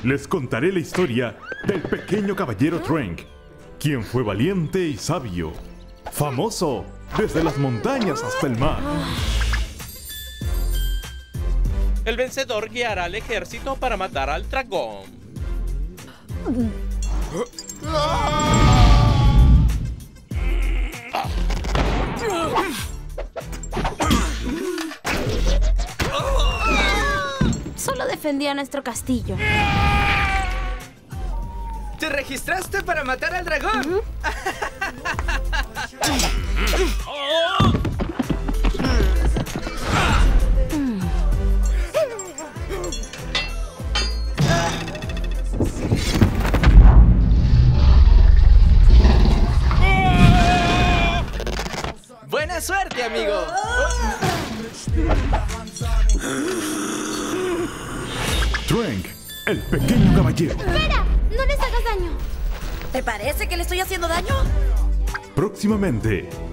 les contaré la historia del pequeño caballero Trank, quien fue valiente y sabio, famoso desde las montañas hasta el mar. El vencedor guiará al ejército para matar al dragón. Solo defendía nuestro castillo. ¿Te registraste para matar al dragón? ¡Buena suerte, amigo! Trank, el pequeño caballero. ¡Espera! ¡No les hagas daño! ¿Te parece que le estoy haciendo daño? Próximamente